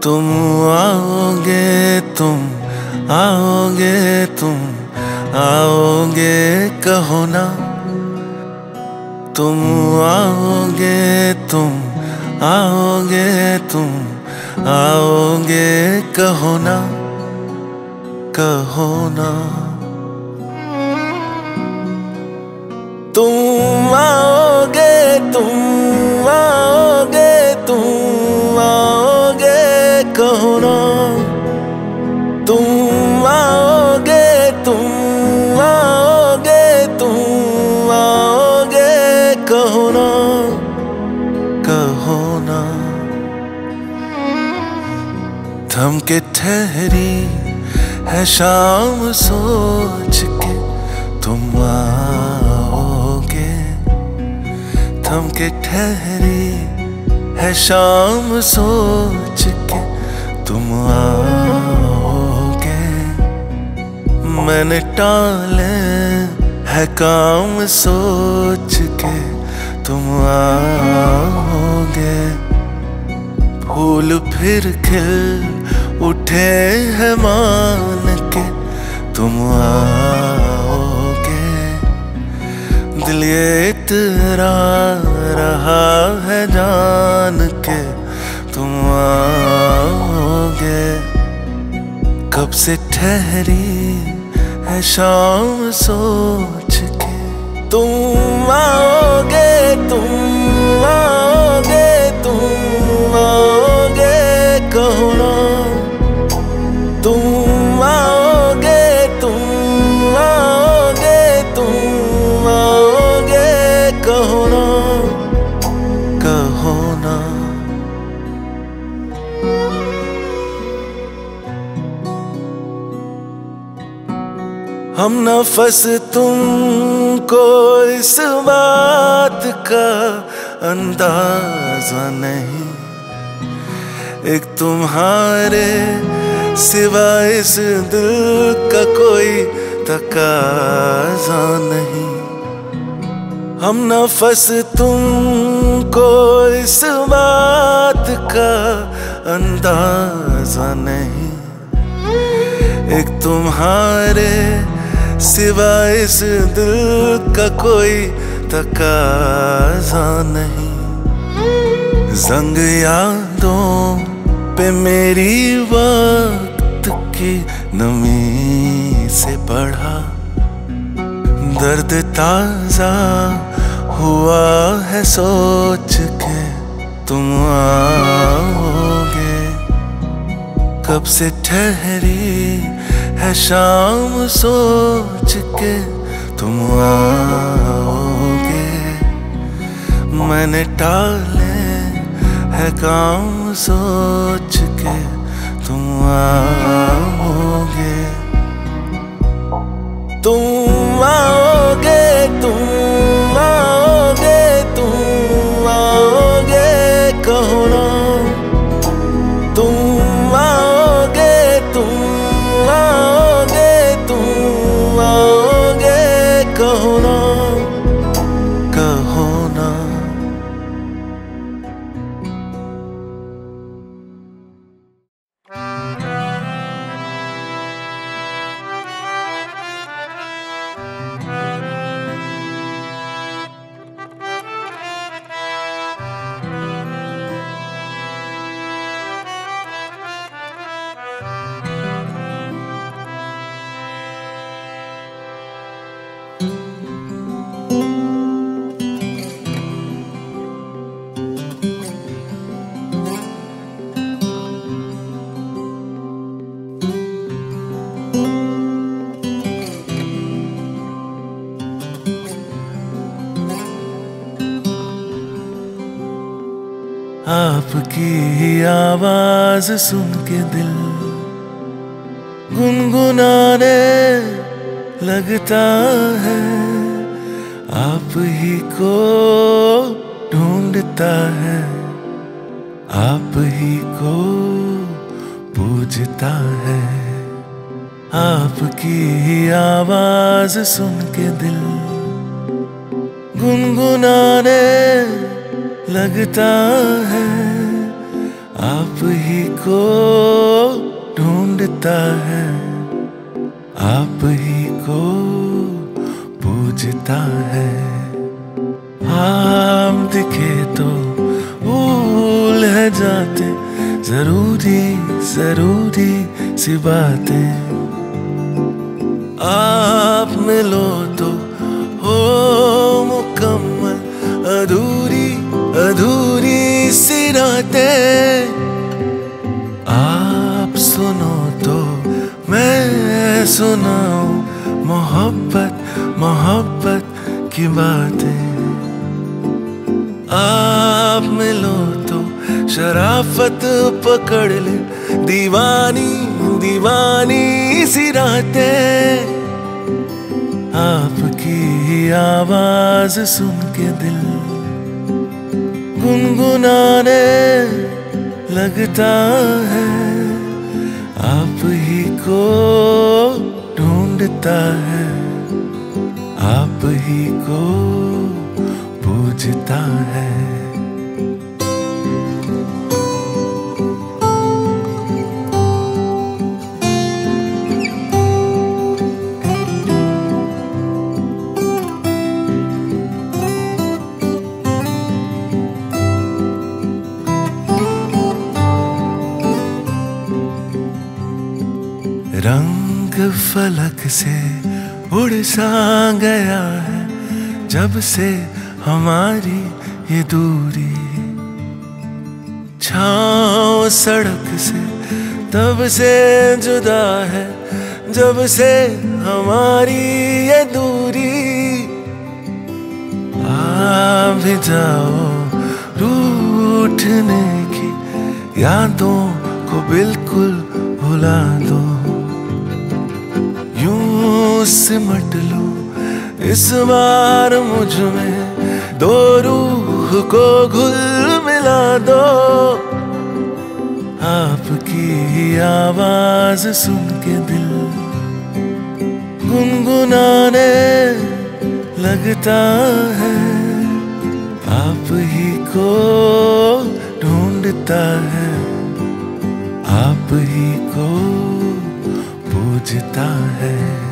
तुम आओगे, तुम आओगे, तुम आओगे कहो ना। तुम आओगे, तुम आओगे, तुम आओगे कहो ना, कहो ना। तुम आओगे, तुम आओगे, तुम आओगे कहो ना। तुम आओगे, तुम आओगे, तुम आओगे कहो ना, कहो ना। थम के ठहरी है शाम सोच के तुम आओगे। थम के ठहरी है शाम सोच के तुम आओगे। मैंने टाले है काम सोच के तुम आओगे। फूल फिर खिल उठे हैं मान के तुम आओगे। दिल ये इतरा रहा है जान के तुम आओगे। कब से ठहरी है शाम सोच के तुम आओगे, तुम आओगे, तुम आओगे कहो ना। तुम आओगे, तुम आओगे, तुम आओगे कहो ना, कहो ना। हम नफस तुमको इस बात का अंदाजा नहीं। एक तुम्हारे सिवा इस दिल का कोई तकाजा नहीं। हम नफस तुमको इस बात का अंदाजा नहीं। एक तुम्हारे सिवा इस दिल का कोई तकाजा नहीं। जंग यादों पे मेरी वक्त की नमी से बढ़ा। दर्द ताजा हुआ है सोच के तुम आओगे। कब से ठहरी है शाम सोच के तुम आओगे। मैंने टाले है काम सोच के तुम आओगे। तुम आओगे, तुम आओगे, तुम आओगे कहो ना। तुम आओगे, तुम आओगे, तुम आओगे कहो ना, कहो ना। आपकी ही आवाज सुन के दिल गुनगुनाने लगता है। आप ही को ढूंढता है, आप ही को पूजता है। आपकी ही आवाज सुन के दिल गुनगुनाने लगता है। आप आप ही को ढूंढता है, आप ही को पूजता है। आप दिखे तो भूल है जाते जरूरी जरूरी सी बातें। आप मिलो तो हो मुकम्मल अधूरी अधूरी सी रातें। आप सुनो तो मैं सुनाऊं मोहब्बत मोहब्बत की बातें। आप मिलो तो शराफत पकड़ ले दीवानी दीवानी सी रातें। आपकी ही आवाज सुन के दिल गुनगुनाने लगता है। आप ही को ढूंढता है, आप ही को पूजता है। रंग फलक से उड़ सा गया है जब से हमारी ये दूरी। छाँव सड़क से तब से जुदा है जब से हमारी ये दूरी। आ भी जाओ रूठने की यादों को बिल्कुल भुला दो। यूं सिमट लो इस बार मुझ में, दो रूह को घुल मिला दो। आपकी ही आवाज सुन के दिल गुनगुनाने लगता है। आप ही को ढूंढता है, आप ही को पूजता है।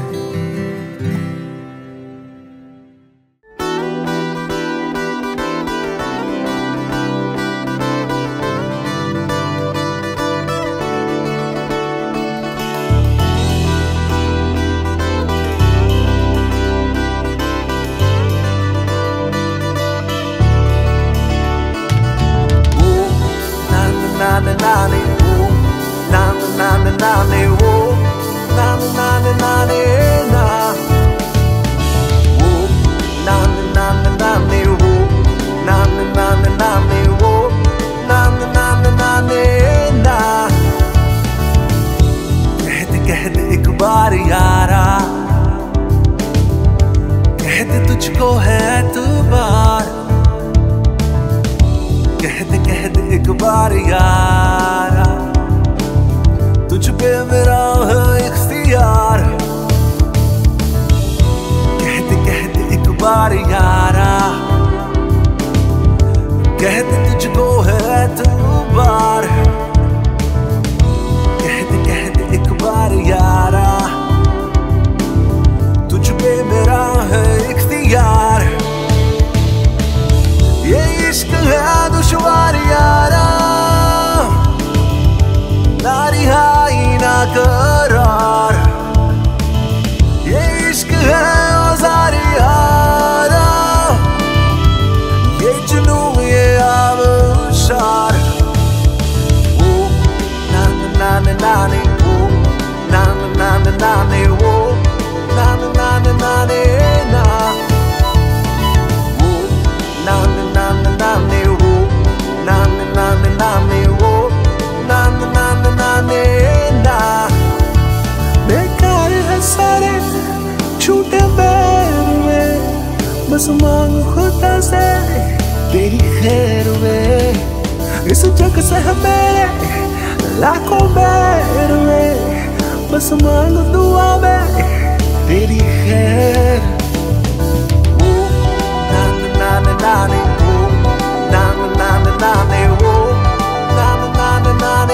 एक बार यारा कहते तुझको है एतबार, कहते एक बार यारा तुझ पे मेरा है इख्तियार। कहते एक बार यारा कहते तुझको है एतबार, कहते एक बार यारा तुझ पे मेरा है इख्तियार। ये इश्क है दुश्वार यारा, ना रिहाई ना करार। ये इश्क है औजार यारा, ये जुनून ये आबशार। ओ ना ना ना ना ने, ओ ना ना ना ना ने, ओ ना ना ना ना ने ना, ओ ना ना ना ना ने, ओ ना ना ना ना ने, ओ ना ना ना ना ने ना। बेकार है सारे छूटे पैर में, बस मांग खुदा से तेरी खैर में। इस जग से है मेरे लाखों बैर में, बस मांग दुआ में तेरी खैर। ओ ना ना ना ना ने, ओ ना ना ना ना ने, ओ ना ना ना ना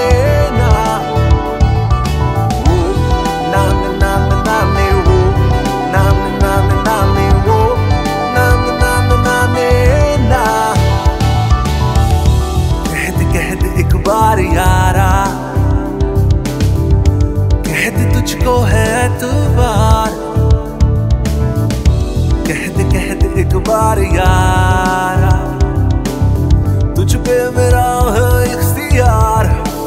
पे मेरा है इख्तियार।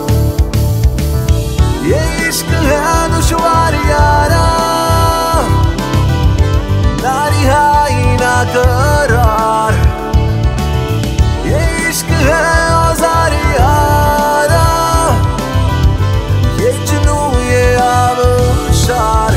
ये इश्क है दुश्वार यारा, ना रिहाई ना करार। ये इश्क है औजार यारा, ये जुनू ये आबशार।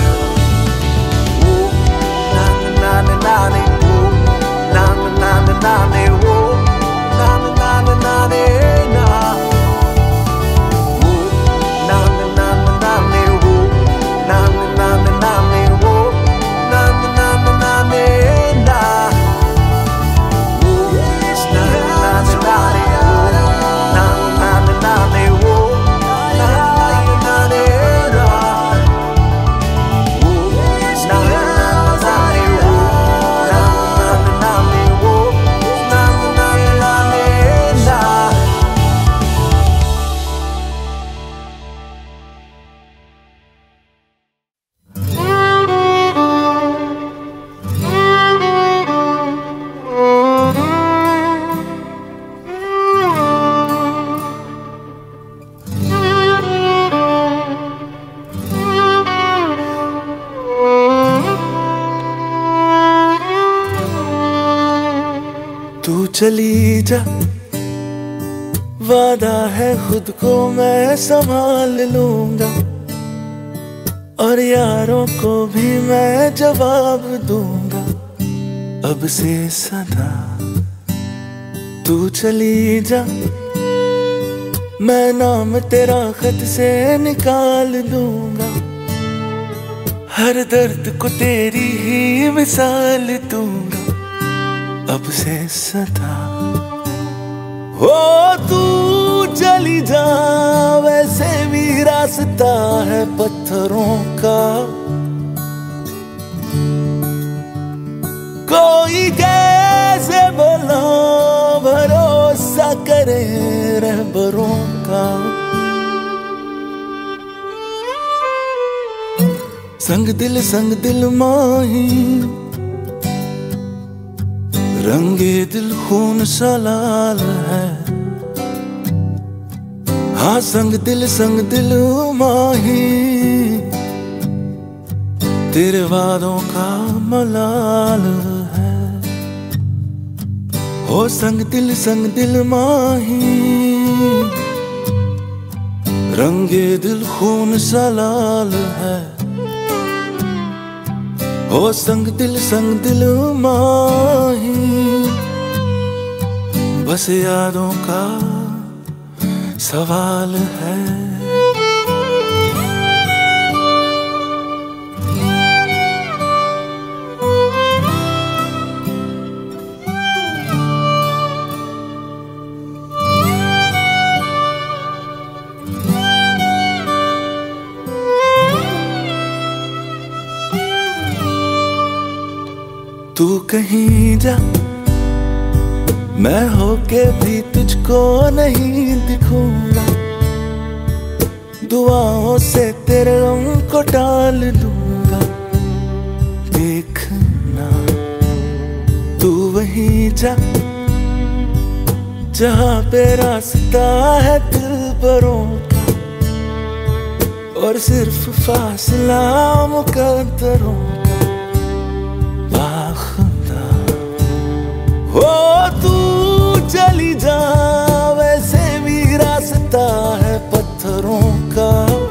तू चली जा, वादा है खुद को मैं संभाल लूंगा, और यारों को भी मैं जवाब दूंगा अब से सदा। तू चली जा, मैं नाम तेरा खत से निकाल दूंगा, हर दर्द को तेरी ही मिसाल दूंगा अब से सदा। हो तू चली जा, वैसे भी रास्ता है पत्थरों का, कोई कैसे बोला भरोसा करे रहबरों का। संग दिल माही, रंगे दिल खून सा लाल है। हाँ संग दिल माही, तेरे वादों का मलाल है। हो संग दिल माही, रंगे दिल खून सा लाल है। हो संग दिल माही, बस यादों का सवाल है। तू कहीं जा, मैं होके भी तुझको नहीं दिखूंगा, दुआओं से तेरे गम को टाल दूंगा। देखना तू वहीं जा, जहाँ पे रास्ता है दिलबरों का, और सिर्फ फासला मुकद्दरों का। हो तू चली जा, वैसे भी रास्ता है पत्थरों का,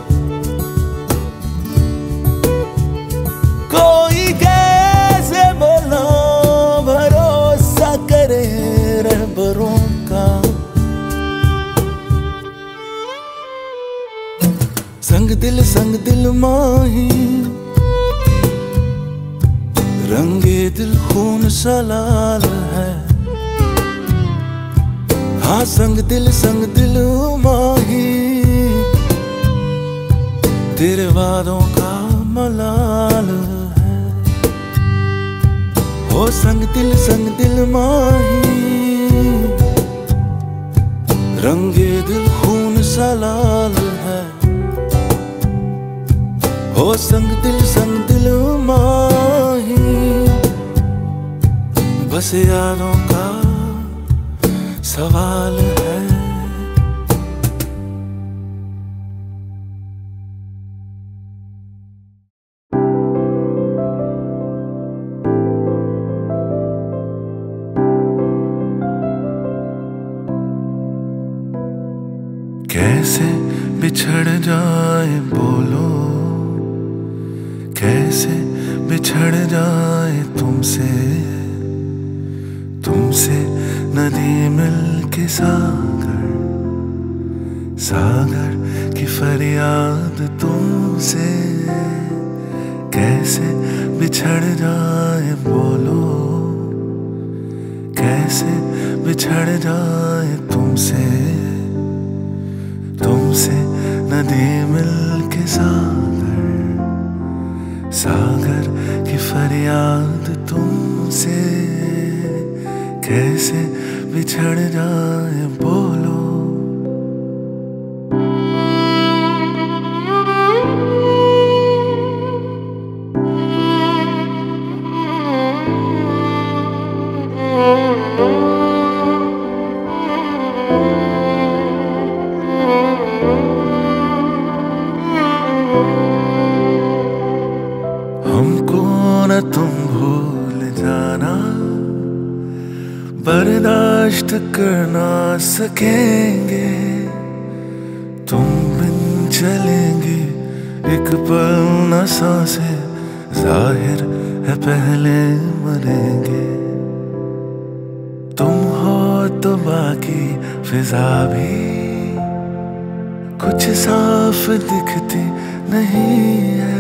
कोई कैसे बोला भरोसा करे रहबरों का। संग दिल माही, रंगे दिल खून सा लाल है। हाँ संग दिल माही, तेरे वादों का मलाल है। हो संग दिल माही, रंगे दिल खून सा लाल है। हो संग दिल माही, बस यादों का सवाल है। कैसे बिछड़ जाए बोलो, कैसे बिछड़ जाए तुमसे, तुमसे नदी मिल के सागर, सागर की फरियाद तुमसे। कैसे बिछड़ जाए बोलो, कैसे बिछड़ जाए तुमसे, तुमसे नदी मिल के सागर, सागर की फरियाद तुमसे। कैसे बिछड़ जाए बोलो। हमको न तुम भूल जाना, बर्दाश्त करना सकेंगे, तुम बिन चलेंगी एक पल न सांसे, जाहिर है पहले मरेंगे। तुम हो तो बाकी फिजा भी कुछ साफ दिखती नहीं है,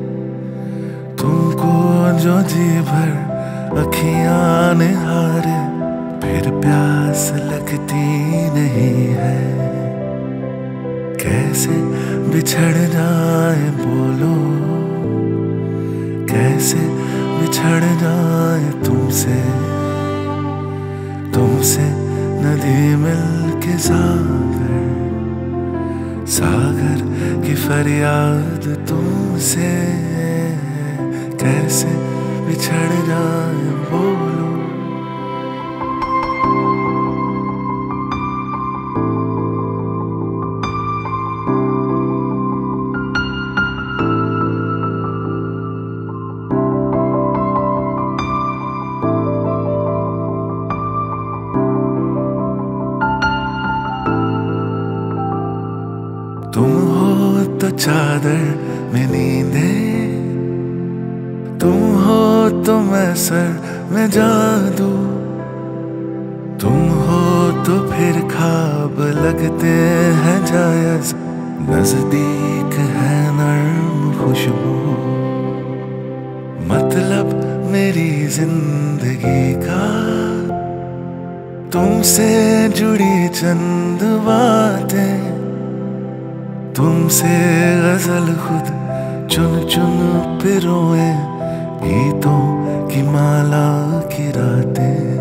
तुमको जो जी भर अखियां निहारे फिर प्यास लगती नहीं है। कैसे बिछड़ जाए बोलो, कैसे बिछड़ जाए तुमसे, तुमसे नदी मिल के सागर, सागर की फरियाद तुमसे। कैसे बिछड़ जाए बोलो। तुम हो तो चादर में नींदे, तुम हो तो मैं सर में जादू, तुम हो तो फिर ख्वाब लगते हैं जायज, नजदीक है नर्म खुशबू। मतलब मेरी जिंदगी का तुमसे जुड़ी चंद बातें, तुमसे गजल खुद चुन चुन पिरोए, गीतों की माला की रातें।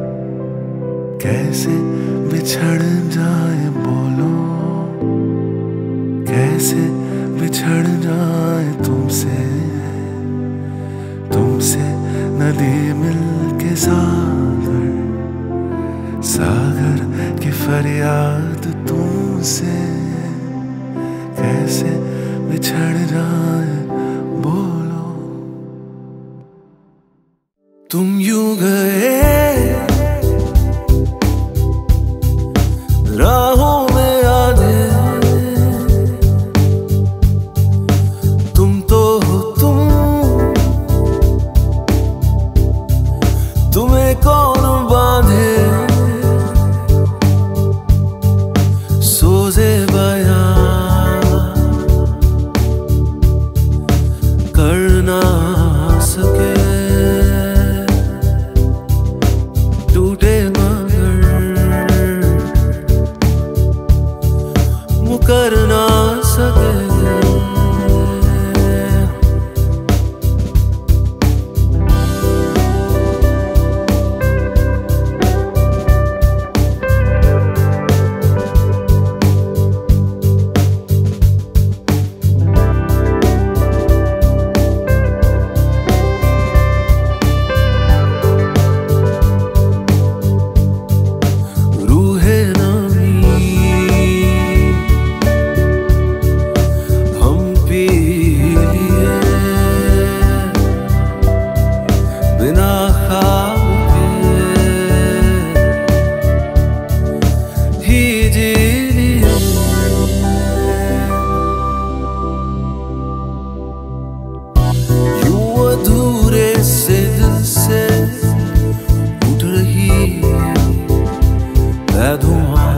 कैसे बिछड़ जाए बोलो, कैसे बिछड़ जाए तुमसे, तुमसे नदी मिल के सागर, सागर की फरियाद तुमसे। कैसे बिछड़ जाए बोलो। तुम यूं गए राहों में आधे, तुम तो हो तुम्हें कौन बांधे, सोजे बयां करना सके, टूटे मगर मुकर ना सके। ही जी लिए। यूं अधूरे से दिल से उठ रही है धुआं,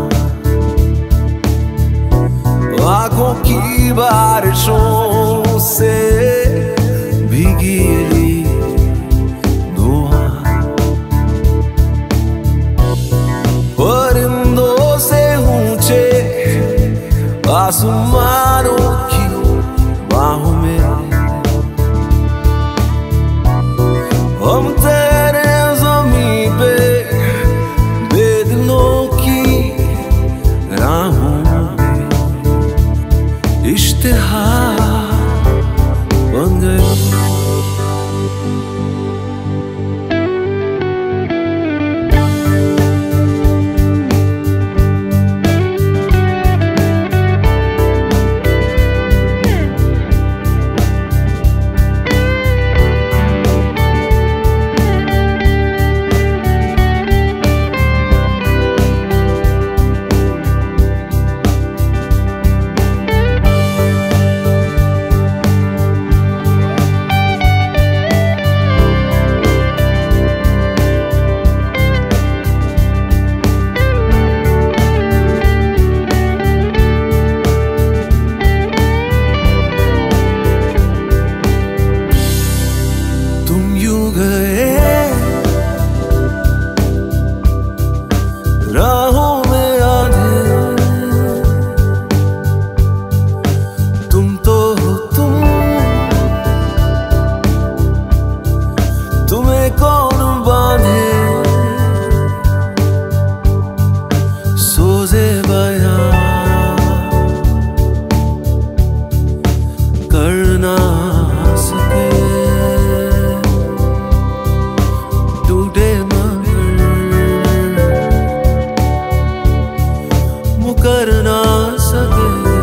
आंखों की बारिशों से भीगी धुआं, परिंदों से ऊंचे आसमानों की बाहों में हम तेरे ज़मीं पे बेदिलों की राहों में इश्तिहार बन गए। राहों में आधे तुम तो हो तुम्हें कौन बांधे सोज़े बयां करना सके टूटे कर ना सके।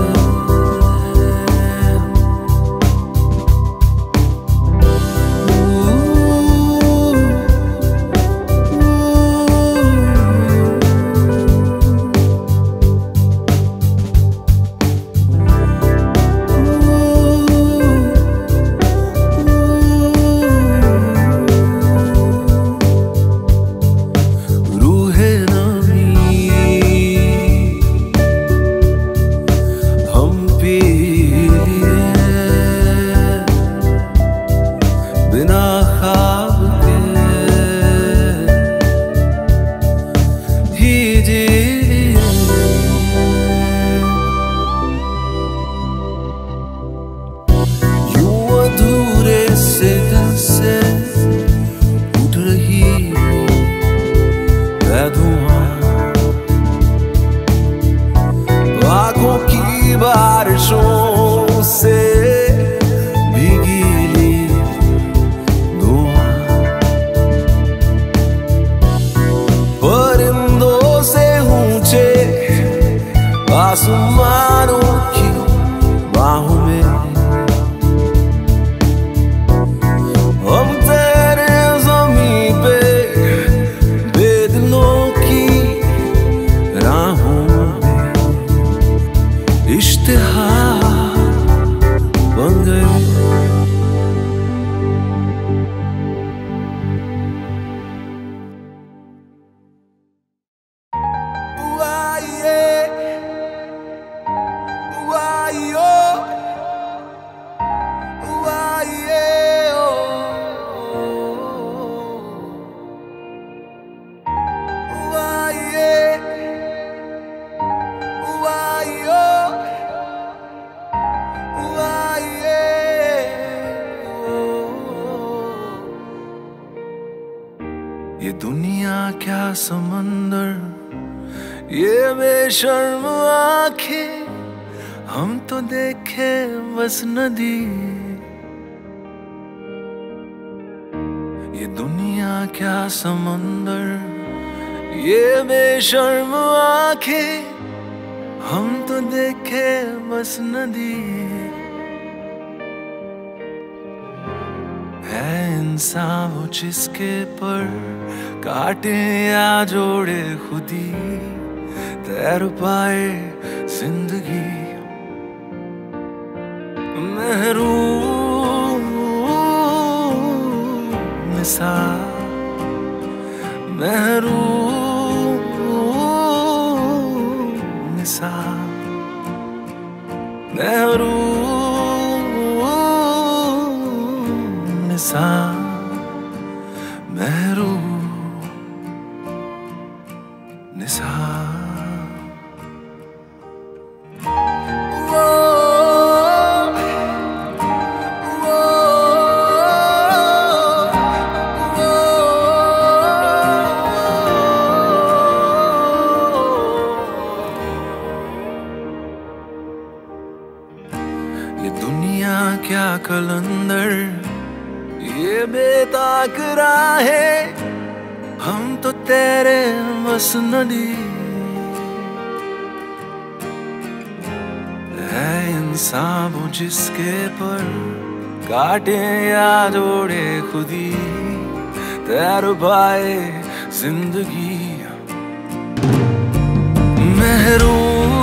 बिना ख्वाब के ही जी लिए। यूं अधूरे से दिल से उठ रही है धुआं, आंखों की बारिशों से परिंदों से ऊंचे आसमानों की बाहों में हम तेरे ज़मीं पे बेदिलों की राहों में इश्तिहार बन गए। ये दुनिया क्या समंदर, ये बेशर्म आंखें, हम तो देखे बस नदी। ये दुनिया क्या समंदर, ये बेशर्म आंखें, हम तो देखे बस नदी। है इंसान वो जिसके पर काटे या जोड़े खुदी, तैर पाए जिंदगी। महरूम निसार, महरूम निसार, महरूम निसार, महरूम निसार। ये दुनिया क्या कलंदर, ये बेताक राहे, हम तो तेरे बस नदी। है इंसान वो जिसके पर काटे या जोड़े खुदी, तैर पाए जिंदगी। महरूम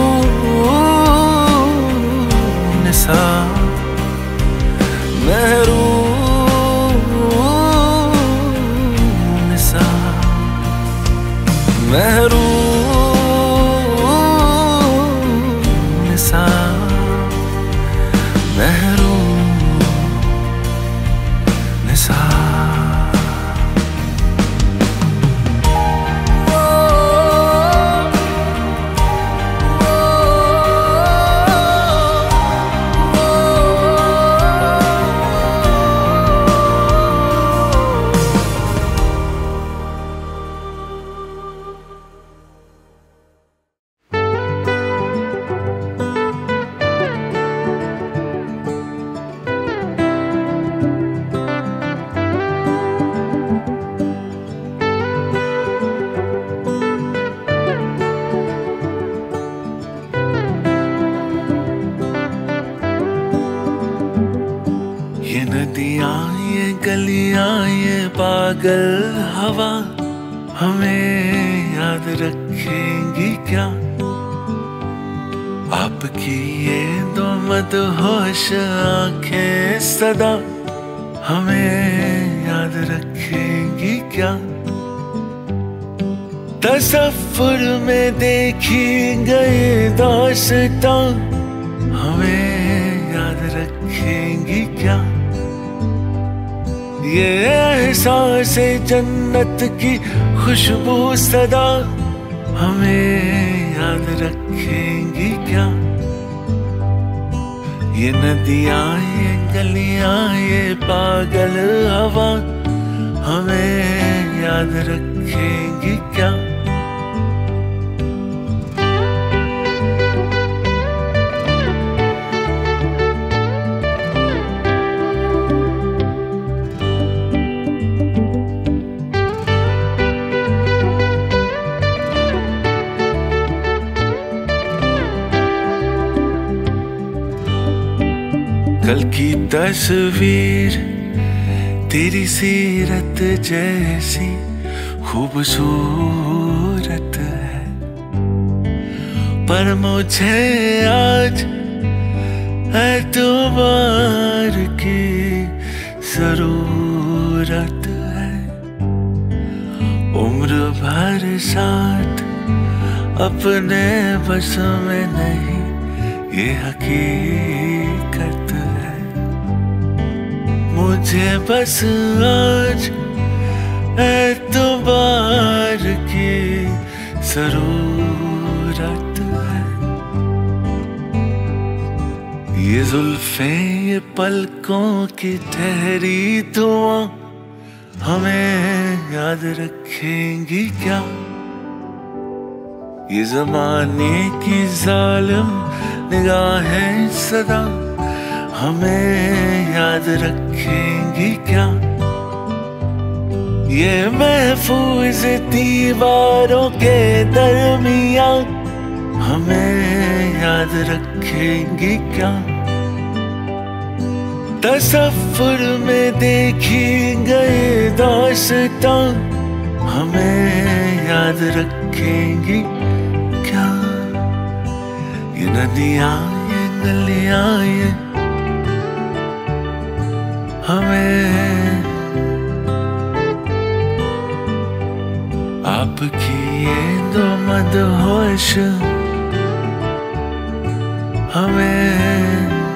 निसार, महरूम निसार, महरूम निसार, महरूम निसार। ये नदियाँ, ये गलियाँ, ये पागल हवा हमें याद रखेंगी क्या? आपकी ये दो मदहोश आंखें सदा हमें याद रखेंगी क्या? तसव्वुर में देखी गई दास्तां हमें याद रखेंगी क्या? ये एहसास जन्नत की खुशबू सदा हमें याद रखेंगी क्या? ये नदियाँ, ये गलियाँ, ये पागल हवा हमें याद रखेंगी क्या? कल की तस्वीर तेरी सीरत जैसी खूबसूरत है, पर मुझे आज एतबार की जरूरत है। उम्र भर साथ अपने बस में नहीं, ये हकीकत है। मुझे बस आज एतबार की जरूरत है। ये जुल्फें, ये पलकों की ठहरी दुआ हमें याद रखेंगी क्या? ये ज़माने की जालिम निगाहें सदा हमें याद रखेंगी क्या? ये महफूज दीवारों के दरमियां हमें याद रखेंगी क्या? तसव्वुर में देखी गई दास्तां हमें याद रखेंगी नदियां ये गलियां ये हमें आपकी ये दो मदहोश हमें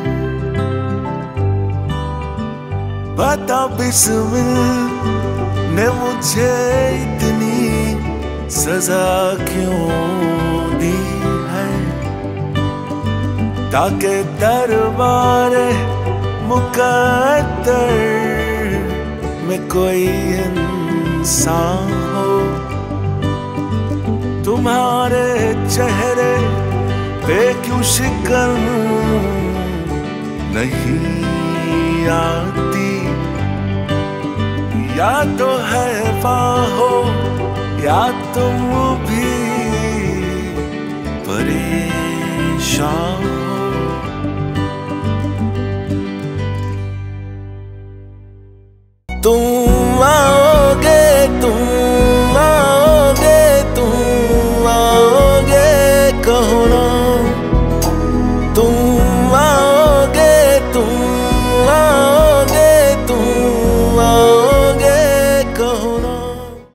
बता बिस्मिल ने मुझे इतनी सजा क्यों दी है, ताकि दरबार मुकद्दर में कोई इंसान हो। तुम्हारे चेहरे पे क्यों शिकन नहीं आती, या तो है हो या तुम भी